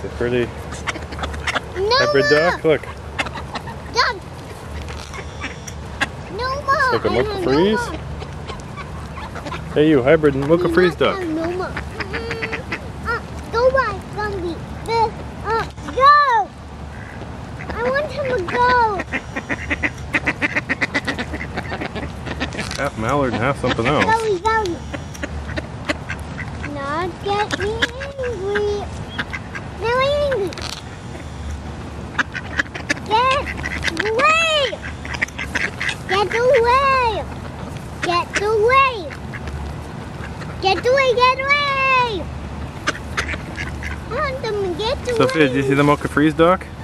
The pretty No, hybrid duck. Look. Duck. No more. It's like a mocha freeze. Hey, you hybrid mocha freeze duck. No more. Go by, Gumby. Go. I want him to go. Half mallard and half something else. Go. Not get me angry. Now angry. Get away. Get away. Get away. Get away. Get away. I want them to get away. Sophia, did you see the mocha freeze duck?